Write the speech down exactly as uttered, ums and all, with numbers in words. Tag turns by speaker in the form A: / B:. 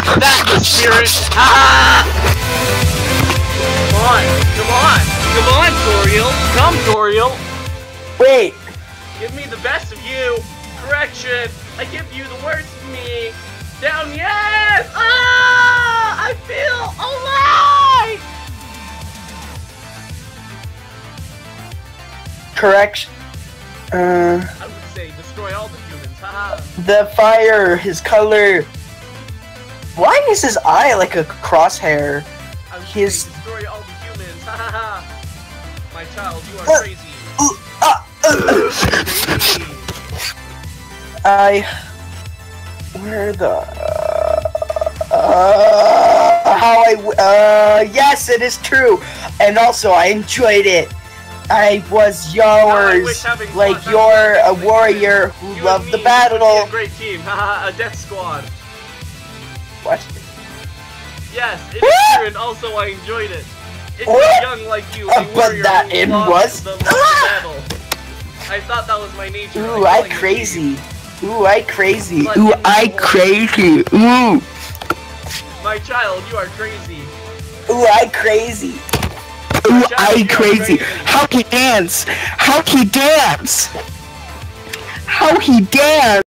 A: That's the spirit! Ah! Come on, come on, come on, Toriel! Come, Toriel!
B: Wait!
A: Give me the best of you! Correction! I give you the worst of me! Down, yes! Ah! I feel alive!
B: Correction. Uh...
A: I would say destroy all the humans, haha!
B: The fire, his color. Why is his eye like a crosshair?
A: I would
B: His...
A: say destroy all the humans, haha! My child, you are
B: Uh,
A: crazy!
B: Uh, uh, uh,
A: Crazy!
B: I... Where the... Uh, how I... Uh, yes, it is true. And also, I enjoyed it. I was yours, like you're a warrior who
A: you
B: loved the
A: me,
B: battle.
A: You would be a great team, haha, a death squad.
B: What?
A: Yes, it is true, and also I enjoyed it. It's
B: What?
A: young like you,
B: Uh,
A: a
B: but
A: warrior
B: that
A: who
B: in
A: lost
B: was-
A: the, lost the battle. I thought that was my nature.
B: Ooh,
A: like
B: I
A: killing the
B: crazy. Ooh, I crazy.
A: But
B: Ooh,
A: in the
B: I
A: war-
B: crazy. Ooh.
A: team. My child, you are crazy.
B: Ooh, I crazy. Ooh,
A: child,
B: I
A: you are
B: crazy.
A: crazy.
B: How he dance? How he dance? How he dance?